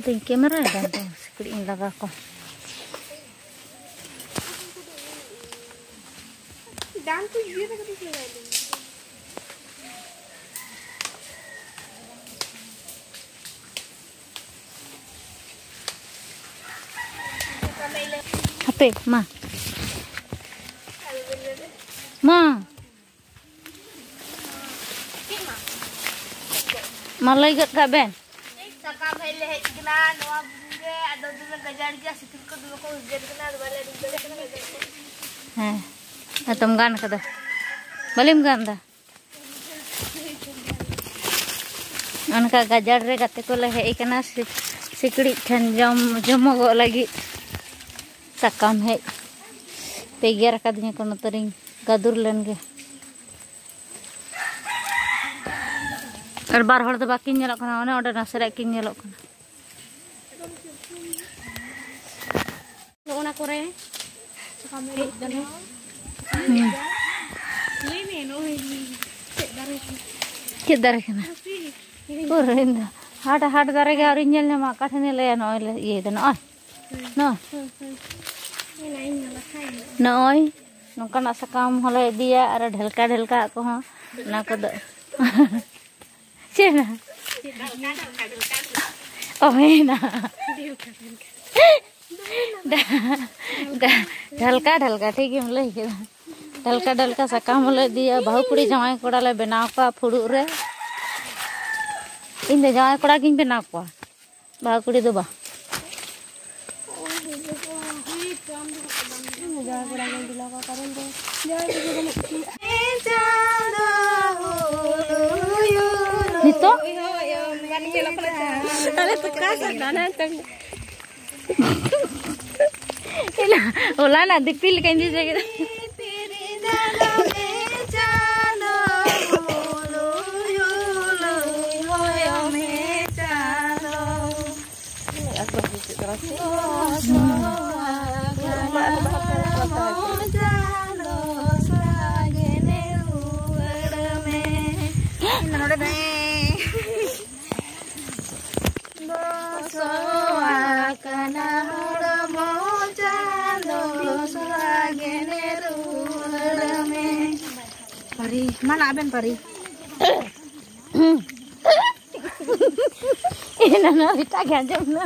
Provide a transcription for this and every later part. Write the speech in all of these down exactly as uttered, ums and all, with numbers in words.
Ting kamera dah tu sikit ini lagi aku. Dan tu dia tak kena lagi. Apa, ma? Ma. Malai gat kak Ben. Sakam hele hej kena noa bunge ada dulu gajar dia situ ko dulu ko ujar kena bale dulu kena gajar ko. Heh. Atom gan kada. Balim gan dah. Anka gajar re kate ko le hej kena sikड़ी ठन जम जमगो लगी sakam hej. Pegiar kadnya kono tering gadur len ge. Erbar hor do bakin nyelok kana one order nasere kin nyelok kana. Ona kore sakam hej dan ini no cedare cedare kana. Purinda hada hada dare ge ari nyel ma kathane le no le ye de no. No. Noi nongkana sakam hole dia ara ढलका ढलका ko ha na ko do. Cina. Oh ina. ढलका ढलका ठीक है ले के ढलका ढलका sakam hole dia bahu kudi jawai koda le benaw ka phuru re. Inde jawai koda kin benaw ko. Bahu kudi do ba. Nito? Olah na dipil kan dia jadi. Pari, mana aben pari? Ini nana kita ganjam na.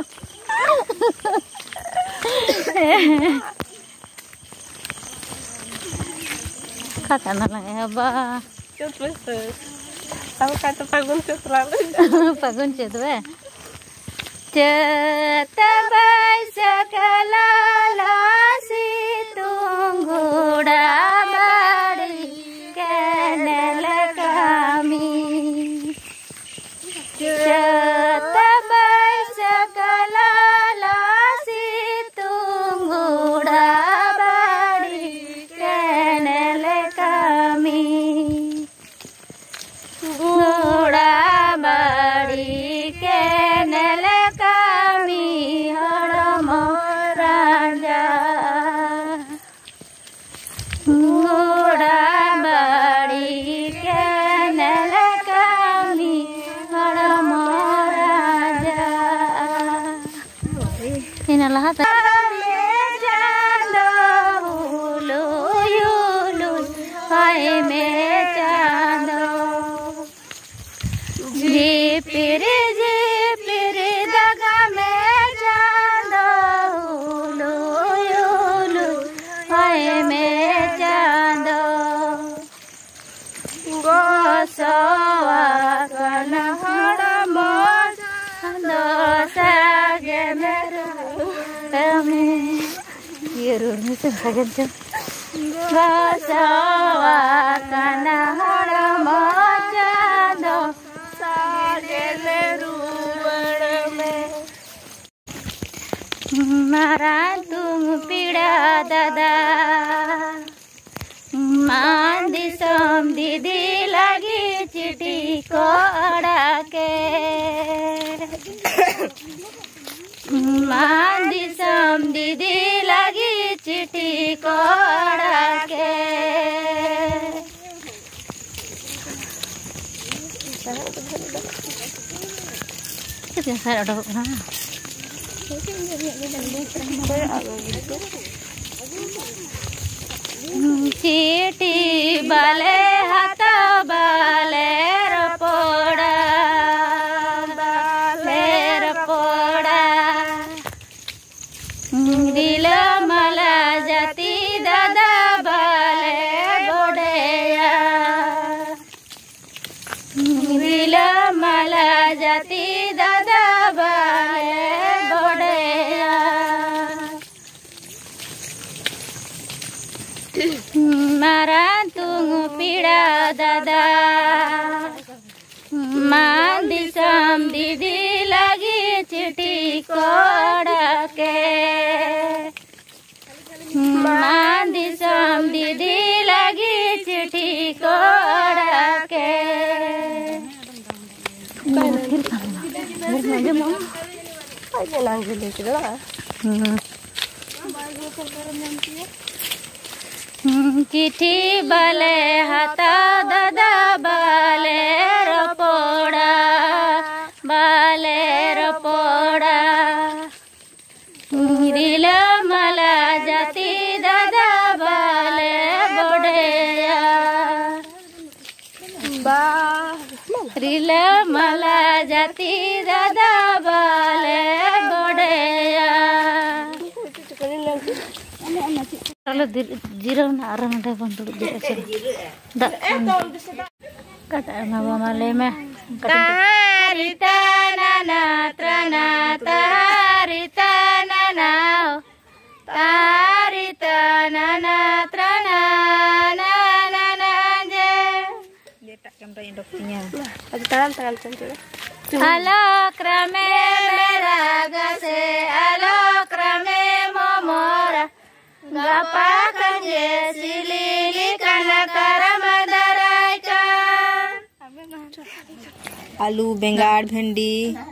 Kata nana ya ba. Terus tahu kata pagun setelah pagun cetwe. Cetabai sakala lasi tungguda badi kenel kami. Cetabai sakala lasi tungguda badi kenel kami. Tungguda badi kenel kami horomo raja. Tungguda badi kenel kami horomo raja. Ini lah ta. Pere je pere daga me chando lo yo lo hai me chando gosawa kana hara mo chando sage meru tame ye ro ni se sagan cha gosawa kana hara mo chando मारा तुम पीड़ा दादा मांदी सम दीदी लगी चिट्ठी कोड़ा के मांदी सम दीदी लगी चिट्ठी कोड़ा के कितना सारा डॉक्टर ना चीटी बाले हाथ बाले रपोड़ा बाले रपोड़ा दिल मला जाती दादा बाले बोड़ेया दिल मला जाती दादा बाले बोड़ेया मारा तुंग पीड़ा दादा मां दिसम दीदी लगी चिट्ठी कोड़ा के मां दिसम दीदी लगी चिट्ठी कोड़ा के चिट्ठी बाले हाथा दादा बाले रपोड़ा बाले रपोड़ा दिल मला जाती दादा बाले बोड़ेया रिल मला जाती दादा बाले बोड़ेया kalau jirau na arang ada bantu di acara dak kata ngawa maleme tarita nana trana tarita nana tarita nana trana nana nanje dia tak sampai dokternya lagi taran taran cantik halo krame meraga se halo krame momora Gapa kanje silili kana karamadarai आलू बेंगाड़ भिंडी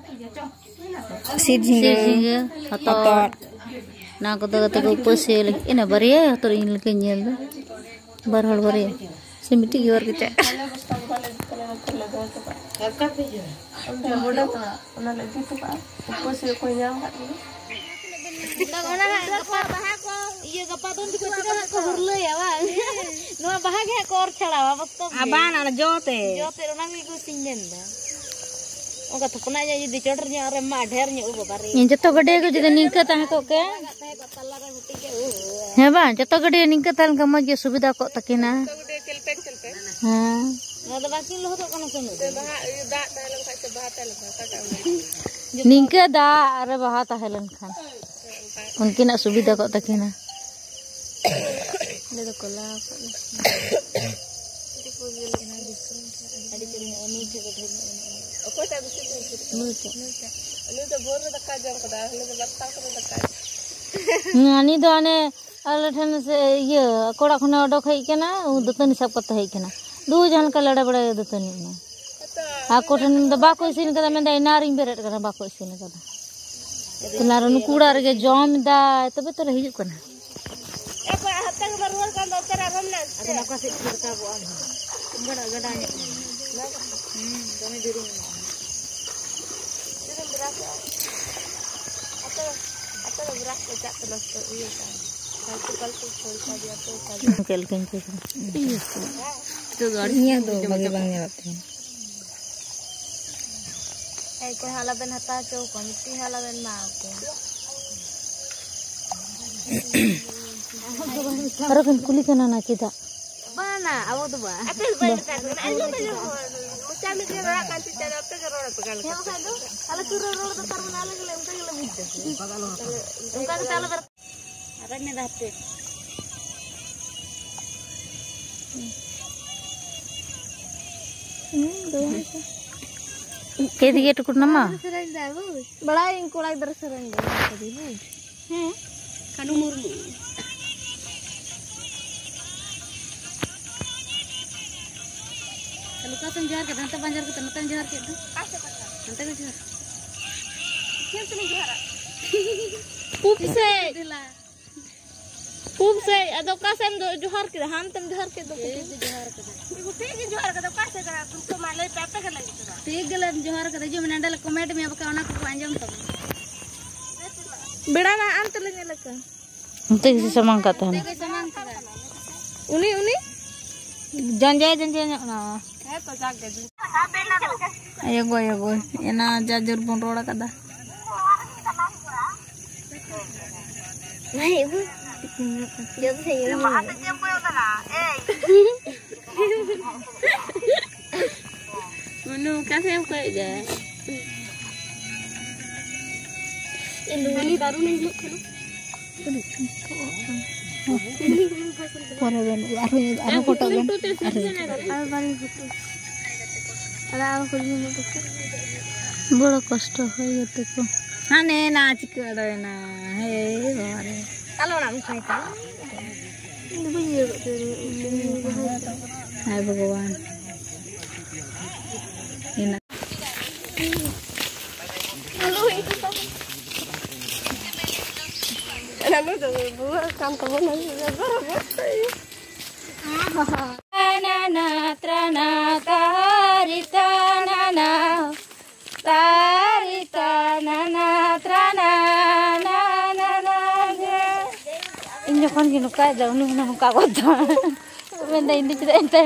सिझिंगे हतोर ना को दगते को पसे इना बरिया हतोर इन लके nail दो बरहड़ बरिया से मिट्टी की और के का पे जो बोडा तो ओना लगी तो पसे को नाम का Nagona gapa baha ko iya gapa don di kucing ko hurle ya wa no baha ge ko or chhala wa bakto aban ana jote jote ona mi ko singen da oga thukna ja di chotor nya are ma dher nya u babare in jato gade ko jede ningka ta ko ke talla ra huti ke he ba jato gade ningka tal ka moj subida ko takina gede celpek celpek ha no da baki lo to kono kono baha da dalam ka se baha tal ka ka ningka da are baha ta helan khan उनकी ना सुविधा को तक ना ले तो Cola नानी दो आने आले ठन से ये कोड़ा खने ओडक है के ना दतनी सब कत है के ना दो जन का लड़ा बड़ा दतनी ना आ कोठन द बाको सिन कदा में दai नारिंग बेरेट कना बाको सिन कदा तनार नुकुड़ा रे जॉम दा तबे तो रही कना ए पर हत्ता के बरवर का दौतर आराम ना अदन का से का बो आ गड़ा गड़ा ने हम तमे दिरु दिरु बराक आता आता बराक को जात लस ये का कल कल को छोड़ का दिया तो का केल केन के तो गाड़ियां दो बगे बांगे आते हैं ए के हाला बेन हता चो कमिटी हाला बेन मा को अरे कन कुली कना ना चिदा बना आवो तो बा अते बन कर आलू बन मुचा में के रा कांति चला पे के रोड पकड़ के हे खादो हाला चुरो रोड तो कर बना लगे उनका के लमित उनका के चाल कर अरे ने रहते हम्म दो केदी गेट कुटनम्मा बड़ा इंकोड़ा इधर से रंग हैं कानू मुर्मू लुका संजार के धंता बंजार के तनता संजार के आसे पता धंता के संजार क्यों से नहीं जोरा पूप से पूप से अदो का से दो जोहर के हम तुम जोहर के दो जोहर के देखो ठीक है जोहर के दो का से करा तुमको माले पेपे के लगी तो ठीक गला जोहर के जो में डल कमेंट में अब का ओना को अंजम तब बेड़ा ना अंत लेने लगा Nanti si samang kata. uni uni Janjay janjay na. Ayo go ayo go. Ena jajur pun roda kada. nah ibu dia tuh saya Manu kasih apa aja ini baru nih Pora ben aru aru foto ben. Bड़ा कष्ट हो गए को हाँ ने नाच कर ना हे बारे kalau nak muka itu ini bunyi हाय भगवान ina Halo itu tuh Nanu tuh buat kantor nanti Nana trana tarita nana tarita nana trana nana nana ini kan gini kayak jauh nih nang kawat benda ini tidak entah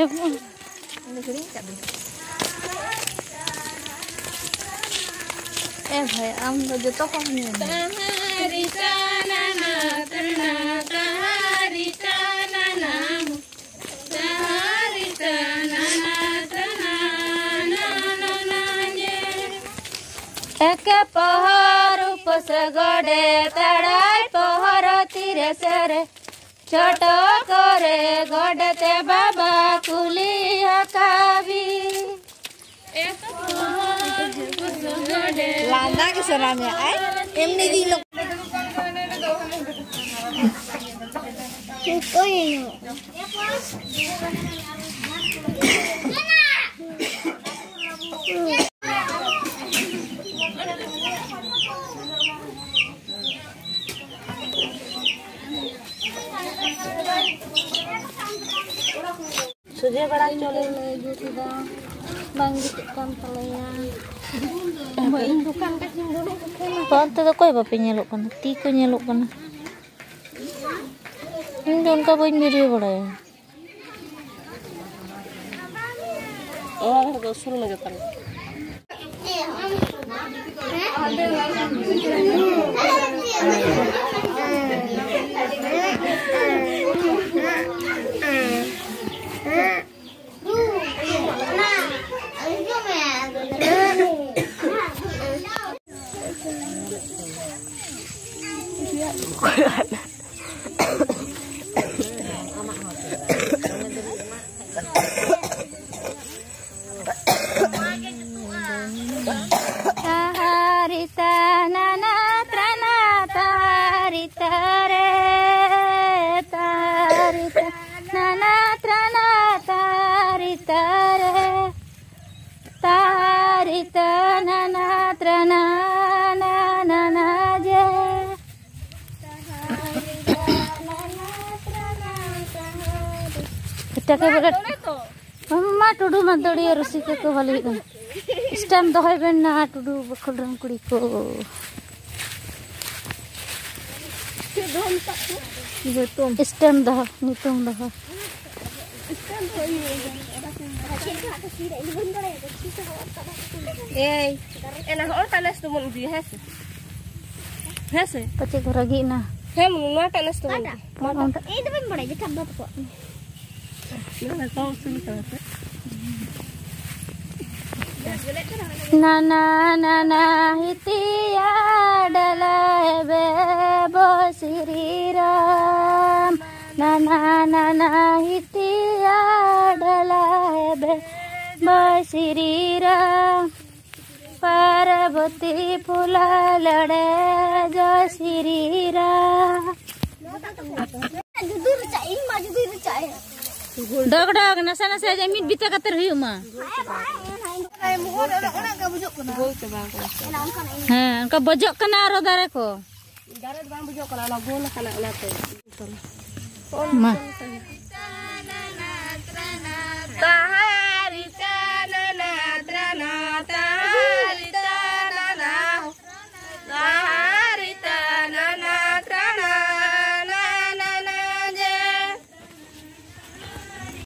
eh bhai am joto ko ni tarita nana trana tarita nana Eke pohar upos gode tadai pohar tire sere choto kore gode te baba kuli hakabi Eke pohar upos gode landa ke saranya ai emni di lo itu ini Sudah barang cole itu tidak bangkitkan pelayan bukan kasih dulu Pantai tu kau apa nyeluk kan? Tiku nyeluk kan? Ini don kau bain video bड़ा है oh harus suruh lagi kan Taharita nana trana taharita re taharita nana trana taharita re taharita nana trana nana nana je kita ke berat mama tudu mandori rusi ke ke balik kan Stem dohai ben na tudu bakul rang kuri ko. Stem dah, nitung dah. eh enak orang tanas tu mun di has has Pacik lagi na. hem mun tanas tu ada ini pun boleh jadi tambah kok. mana tahu sini kan Nana nana hitiya dalai bebo siriram Nana nana hitiya dalai bebo siriram Parvati phula lade jo siriram judur cai mah judur cai Dog dog nasa nasa aja mit bita kater hiu mah Heh, ka bojok kana ro dare ko. Dare bang bujok kana la gol kana la te. Ma.